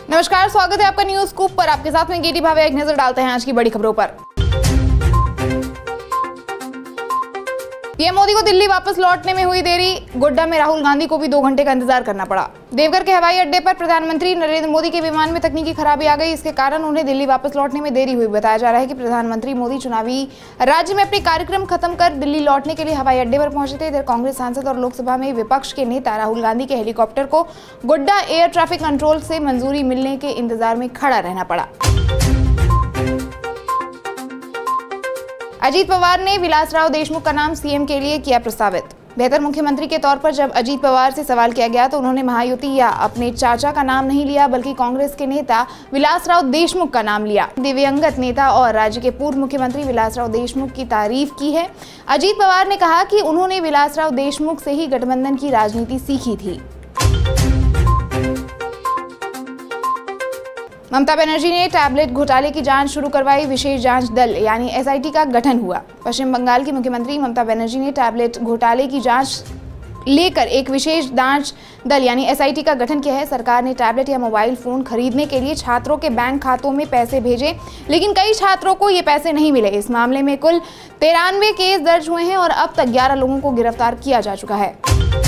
नमस्कार, स्वागत है आपका न्यूज स्कूप पर। आपके साथ में गेटी भावे। एक नजर डालते हैं आज की बड़ी खबरों पर। पीएम मोदी को दिल्ली वापस लौटने में हुई देरी। गोड्डा में राहुल गांधी को भी 2 घंटे का इंतजार करना पड़ा। देवघर के हवाई अड्डे पर प्रधानमंत्री नरेंद्र मोदी के विमान में तकनीकी खराबी आ गई। इसके कारण उन्हें दिल्ली वापस लौटने में देरी हुई। बताया जा रहा है कि प्रधानमंत्री मोदी चुनावी राज्य में अपने कार्यक्रम खत्म कर दिल्ली लौटने के लिए हवाई अड्डे पर पहुंचे थे। इधर कांग्रेस सांसद और लोकसभा में विपक्ष के नेता राहुल गांधी के हेलीकॉप्टर को गोड्डा एयर ट्रैफिक कंट्रोल से मंजूरी मिलने के इंतजार में खड़ा रहना पड़ा। अजीत पवार ने विलासराव देशमुख का नाम सीएम के लिए किया प्रस्तावित। बेहतर मुख्यमंत्री के तौर पर जब अजीत पवार से सवाल किया गया तो उन्होंने महायुति या अपने चाचा का नाम नहीं लिया, बल्कि कांग्रेस के नेता विलासराव देशमुख का नाम लिया। दिवंगत नेता और राज्य के पूर्व मुख्यमंत्री विलासराव देशमुख की तारीफ की है। अजीत पवार ने कहा कि उन्होंने विलासराव देशमुख से ही गठबंधन की राजनीति सीखी थी। ममता बनर्जी ने टैबलेट घोटाले की जांच शुरू करवाई। विशेष जांच दल यानी एसआईटी का गठन हुआ। पश्चिम बंगाल की मुख्यमंत्री ममता बनर्जी ने टैबलेट घोटाले की जांच लेकर एक विशेष जांच दल यानी एसआईटी का गठन किया है। सरकार ने टैबलेट या मोबाइल फोन खरीदने के लिए छात्रों के बैंक खातों में पैसे भेजे, लेकिन कई छात्रों को ये पैसे नहीं मिले। इस मामले में कुल 93 केस दर्ज हुए हैं और अब तक 11 लोगों को गिरफ्तार किया जा चुका है।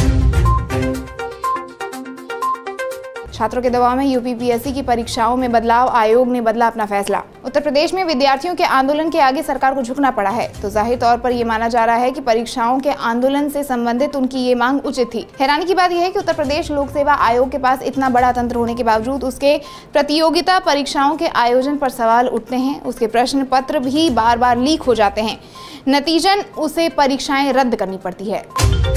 छात्रों के दबाव में यूपीपीएससी की परीक्षाओं में बदलाव। आयोग ने बदला अपना फैसला। उत्तर प्रदेश में विद्यार्थियों के आंदोलन के आगे सरकार को झुकना पड़ा है, तो जाहिर तौर पर यह माना जा रहा है कि परीक्षाओं के आंदोलन से संबंधित उनकी ये मांग उचित थी। हैरानी की बात यह है कि उत्तर प्रदेश लोक सेवा आयोग के पास इतना बड़ा तंत्र होने के बावजूद उसके प्रतियोगिता परीक्षाओं के आयोजन पर सवाल उठते हैं। उसके प्रश्न पत्र भी बार बार लीक हो जाते हैं। नतीजन उसे परीक्षाएं रद्द करनी पड़ती है।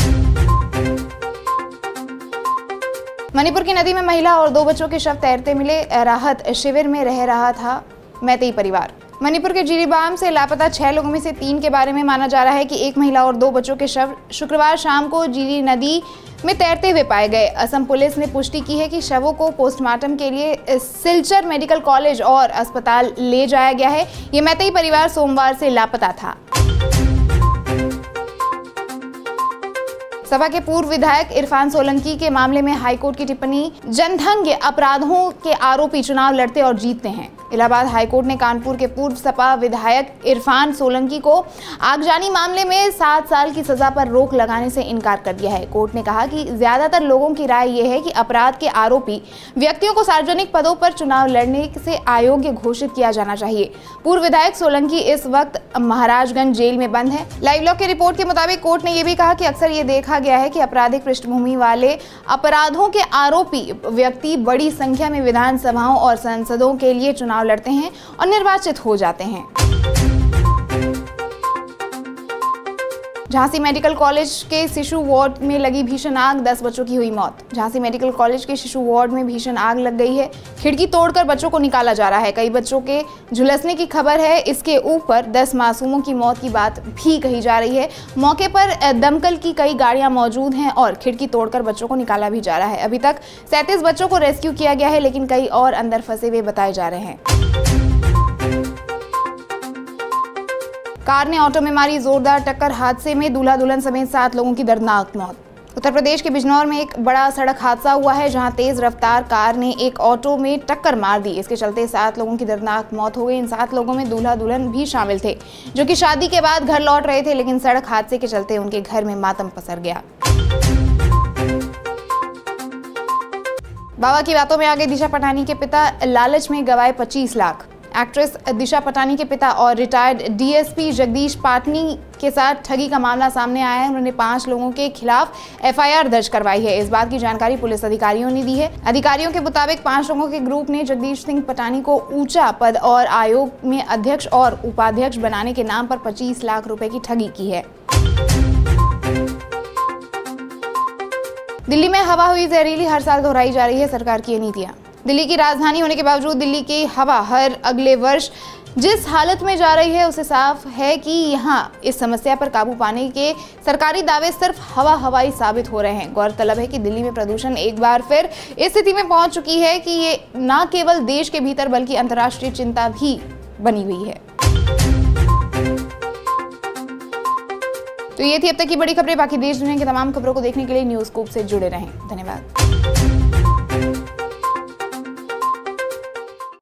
मणिपुर की नदी में महिला और 2 बच्चों के शव तैरते मिले। राहत शिविर में रह रहा था मैतेई परिवार। मणिपुर के जिरीबाम से लापता 6 लोगों में से 3 के बारे में माना जा रहा है कि एक महिला और 2 बच्चों के शव शुक्रवार शाम को जिरी नदी में तैरते हुए पाए गए। असम पुलिस ने पुष्टि की है कि शवों को पोस्टमार्टम के लिए सिलचर मेडिकल कॉलेज और अस्पताल ले जाया गया है। ये मैतेई परिवार सोमवार से लापता था। सपा के पूर्व विधायक इरफान सोलंकी के मामले में हाईकोर्ट की टिप्पणी। जनधन के अपराधों के आरोपी चुनाव लड़ते और जीतते हैं। इलाहाबाद हाईकोर्ट ने कानपुर के पूर्व सपा विधायक इरफान सोलंकी को आगजनी मामले में 7 साल की सजा पर रोक लगाने से इनकार कर दिया है। कोर्ट ने कहा कि ज्यादातर लोगों की राय यह है कि अपराध के आरोपी व्यक्तियों को सार्वजनिक पदों पर चुनाव लड़ने से अयोग्य घोषित किया जाना चाहिए। पूर्व विधायक सोलंकी इस वक्त महाराजगंज जेल में बंद है। लाइव लॉ की रिपोर्ट के मुताबिक कोर्ट ने यह भी कहा कि अक्सर ये देखा गया है कि आपराधिक पृष्ठभूमि वाले अपराधों के आरोपी व्यक्ति बड़ी संख्या में विधानसभाओं और संसदों के लिए चुनाव लड़ते हैं और निर्वाचित हो जाते हैं। झांसी मेडिकल कॉलेज के शिशु वार्ड में लगी भीषण आग, 10 बच्चों की हुई मौत। झांसी मेडिकल कॉलेज के शिशु वार्ड में भीषण आग लग गई है। खिड़की तोड़कर बच्चों को निकाला जा रहा है। कई बच्चों के झुलसने की खबर है। इसके ऊपर 10 मासूमों की मौत की बात भी कही जा रही है। मौके पर दमकल की कई गाड़ियां मौजूद हैं और खिड़की तोड़कर बच्चों को निकाला भी जा रहा है। अभी तक 37 बच्चों को रेस्क्यू किया गया है, लेकिन कई और अंदर फंसे हुए बताए जा रहे हैं। कार ने ऑटो में मारी जोरदार टक्कर। हादसे में दूल्हा दुल्हन समेत 7 लोगों की दर्दनाक मौत। उत्तर प्रदेश के बिजनौर में एक बड़ा सड़क हादसा हुआ है, जहां तेज रफ्तार कार ने एक ऑटो में टक्कर मार दी। इसके चलते 7 लोगों की दर्दनाक मौत हो गई। इन 7 लोगों में दूल्हा दुल्हन भी शामिल थे, जो कि शादी के बाद घर लौट रहे थे, लेकिन सड़क हादसे के चलते उनके घर में मातम पसर गया। बाबा की बातों में आ गए दिशा पटानी के पिता। लालच में गंवाए 25 लाख। एक्ट्रेस दिशा पटानी के पिता और रिटायर्ड डीएसपी जगदीश पाटनी के साथ ठगी का मामला सामने आया है। उन्होंने 5 लोगों के खिलाफ एफआईआर दर्ज करवाई है। इस बात की जानकारी पुलिस अधिकारियों ने दी है। अधिकारियों के मुताबिक 5 लोगों के ग्रुप ने जगदीश सिंह पटानी को ऊंचा पद और आयोग में अध्यक्ष और उपाध्यक्ष बनाने के नाम पर 25 लाख रुपए की ठगी की है। दिल्ली में हवा हुई जहरीली, हर साल दोहराई जा रही है सरकार की ये नीतियां। दिल्ली की राजधानी होने के बावजूद दिल्ली की हवा हर अगले वर्ष जिस हालत में जा रही है, उससे साफ है कि यहाँ इस समस्या पर काबू पाने के सरकारी दावे सिर्फ हवाई साबित हो रहे हैं। गौरतलब है कि दिल्ली में प्रदूषण एक बार फिर इस स्थिति में पहुंच चुकी है कि ये न केवल देश के भीतर बल्कि अंतर्राष्ट्रीय चिंता भी बनी हुई है। तो ये थी अब तक की बड़ी खबरें। बाकी देश दुनिया की तमाम खबरों को देखने के लिए न्यूज स्कूप से जुड़े रहें। धन्यवाद।